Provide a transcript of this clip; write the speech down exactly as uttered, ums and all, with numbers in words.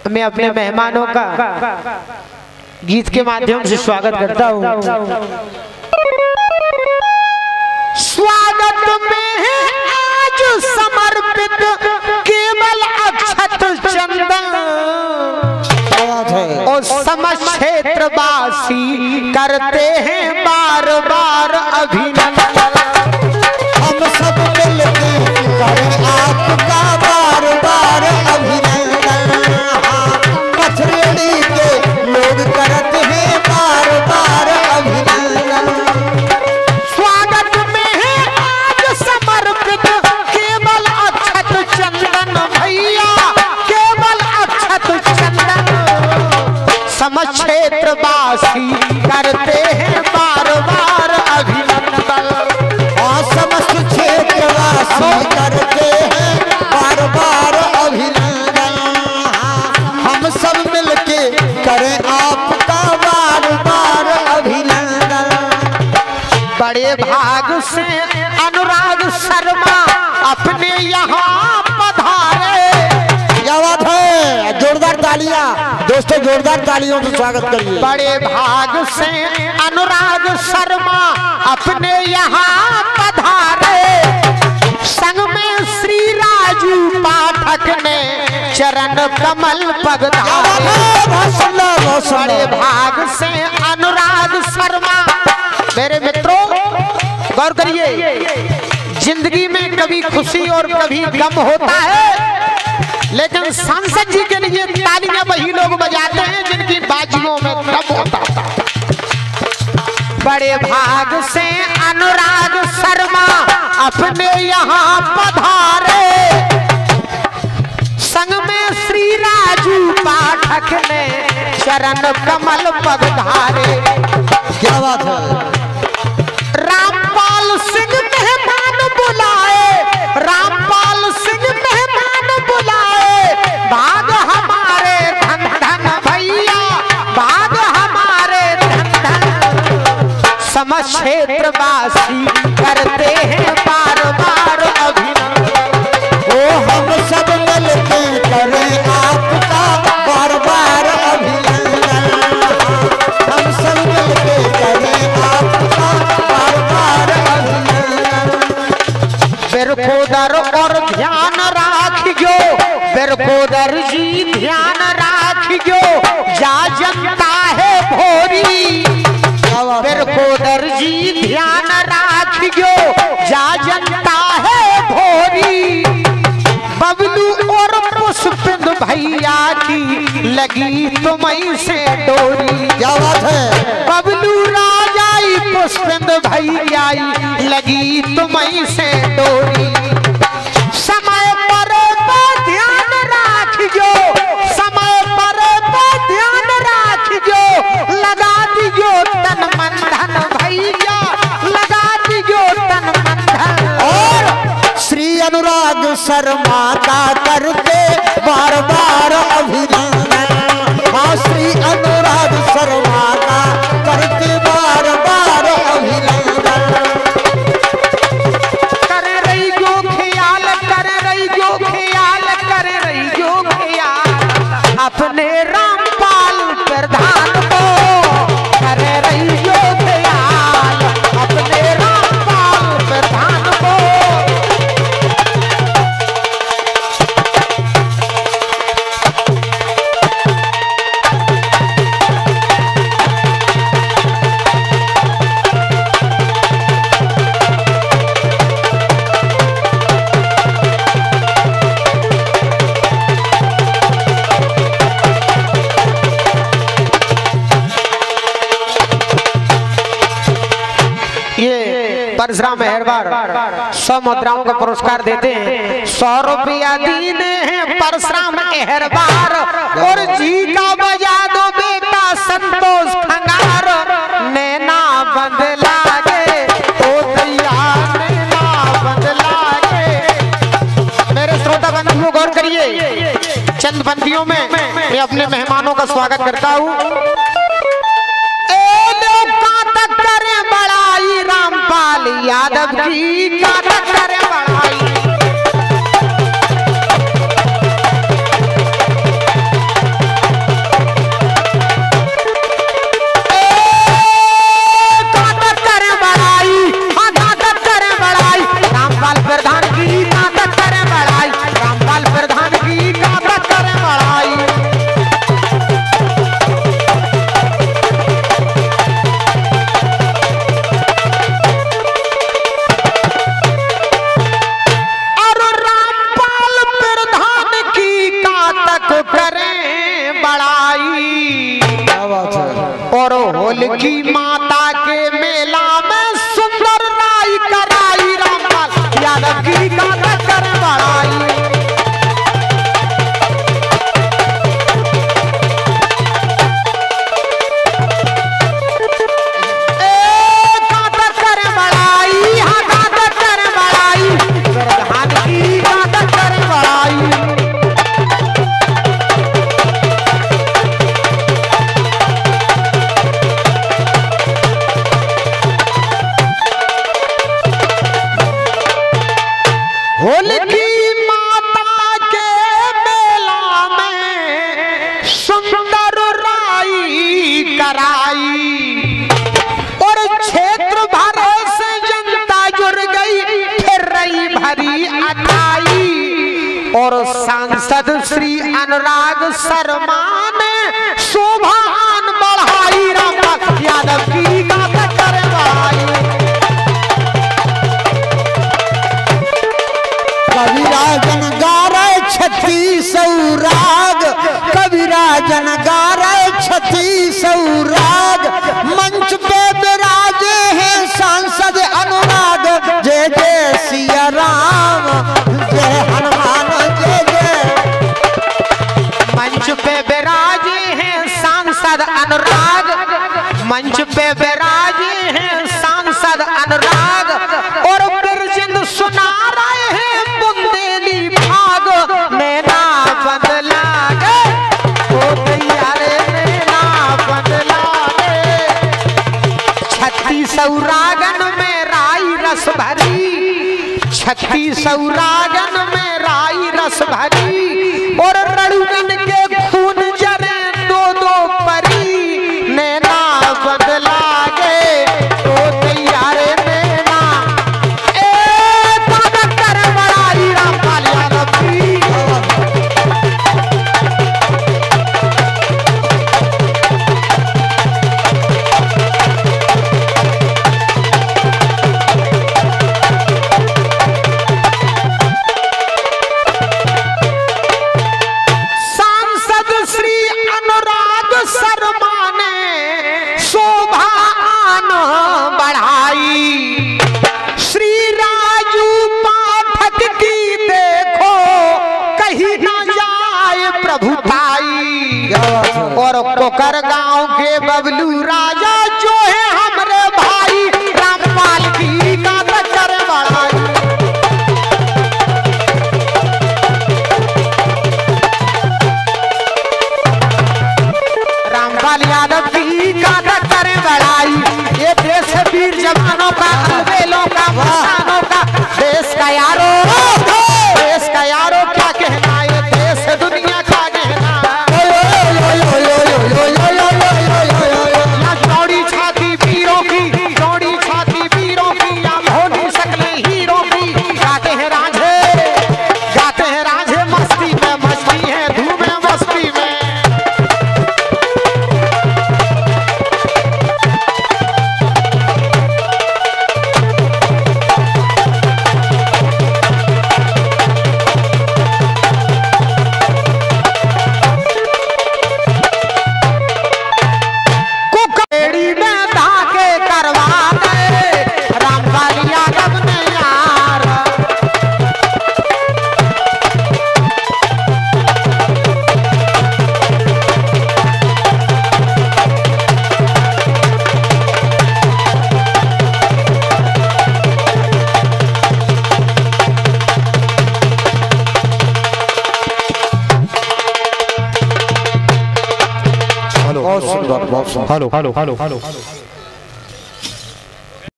मैं अपने मेहमानों का गीत के माध्यम से स्वागत करता हूँ। स्वागत में है आज समर्पित केवल अक्षत चंदन और समस्त क्षेत्रवासी करते हैं बार बार अभिनंदन। हम सब मिलके करें आपका बार बार अभिनंदन। पथरेड़ी के लोग करते हैं बार बार अभिनंदन। स्वागत में है आज समर्पित केवल अक्षत चंदन भैया, केवल अक्षत चंदन। समस्त क्षेत्रवासी करते हैं बार बार अभिनंदन। और समस्त क्षेत्रवासी करते हैं बार बार अभिनंदन। हम सब मिलके करें आपका बार बार अभिनंदन। बड़े भाग से अनुराग शर्मा अपने यहाँ पधारे। क्या बात है, जोरदार तालियां दोस्तों, जोरदार तालियों से स्वागत करिए। बड़े भाग से अनुराग शर्मा अपने यहाँ पधारे। संग में श्री राजू पाठक ने चरण कमल पगधारे। बड़े भाग से अनुराग शर्मा। मेरे मित्रों गौर करिए, जिंदगी में कभी खुशी और कभी गम होता है, लेकिन सांसद जी के लिए तालियां वही लोग बजाते हैं जिनकी बाजियों में दम होता है। बड़े भाग से अनुराग शर्मा अपने यहाँ पधारे। संग में श्री राजू पाठक ने चरण कमल पगधारे। क्या बात है, रामपाल सिंह मेहमान बुलाए, रामपाल सिंह मेहमान बुलाए। भाग हमारे धन धन भैया, भाग हमारे धन धन। समस्त क्षेत्रवासी करते हैं बार बार अभिनंदन। ओ हम सब मिलके करें आपका बार बार अभिनंदन। हम सब मिलके करें आपका बार बार अभिनंदन। बेरखोदर और ध्यान राखियो, बेरखोदर जी ध्यान राखियो। जा जनता है भोरी, बेरखोदर जी ध्यान राखियो। जा जनता है भोरी। बबलू और पुष्पिंद भैया की लगी तुम्हीं से डोरी। क्या बात है, बबलू राजाई पुष्पिंद भैया लगी तुम्हीं से डोरी। समय पर ध्यान राखियो, समय पर ध्यान राखियो। लगा दियो तन मन धन भैया, लगा दियो तन मन धन। और श्री अनुराग शर्मा का करते बार बार अभिनंदन। हाँ, श्री अनुराग शर्मा का करते बार बार अभिनंदन। करे रही जो ख्याल, करे रही जो ख्याल, करे रही जो ख्याल अपने रामपाल प्रधान को। करे रही जो ख्याल अपने रामपाल प्रधान को। परशुराम मेहरबार सौ मुद्राओं का पुरस्कार देते हैं। सौ रुपया दीने हैं परशुराम मेहरबार। और जी का बजा दो बेटा संतोष खंगार। नैना बंद लागे तो दैया, नैना बंद लागे। मेरे श्रोता बंधुओं गौर करिए, चंद बंदियों में मैं अपने मेहमानों का स्वागत करता हूँ। रामपाल यादव की काटा करे बढ़ाई। और होलिकी माता के मेला में सुंदर राई कराई रामपाल यादव की गाता कर बड़ाई। होलिकी माता के मेला में सुंदर राई कराई और क्षेत्र भर से जनता जुड़ गई फिर रही भरी अटाई और सांसद श्री अनुराग शर्मा ने शोभान बढ़ाई रामपाल यादव की गाथा करवाई। कविराजन गा रहे छत्तीस राग, कविराजन गा रहे छत्तीस राग, मंच पे विराजे हैं सांसद अनुराग। जय जय सिया राम जय हनुमान जय जय। मंच पे विराजे हैं सांसद अनुराग, मंच पे विराजे हैं सांसद अनुराग और बिरजिंद सुना रहे हैं बुंदेली भाग। नैना बदला गे ओ तैयारे नैना बदला गे। छत्तीस रागन में राई रस भरी, छत्तीस रागन में राई रस भरी और रड़ुगन के खून जरे दो दो परी। नैना बदला गे ओ तैयारे नैना ए ताकत कर बड़ाई रामपाल यादव की। सांसद श्री अनुराग शर्मा ने शोभान बढ़ाई। श्री राजू पाठक की देखो कहीं ना जाए प्रभुताई और कोकर गांव के बबलू राजा जो है हमरे भाई रामपाल की गाथा कर बढ़ाई। रामपाल यादव की गाथा करें बड़ाई। ये देश है वीर जवानों का, अलबेलों का, मसानों का, देश का यारो, देश का यारो क्या कहना, ये देश है दुनिया का कहना। यहाँ दौड़ी छाती वीरों की, दौड़ी छाती वीरों की, या भोली सकले हीरों की। गाते हैं रांझे, गाते हैं रांझे मस्ती में, मस्ती है धूम है मस्ती में। कुकड़ी में धाके करवा गए रामपाल यादव ने यार। बहुत सुंदर बहुत सुंदर। Hello hello hello hello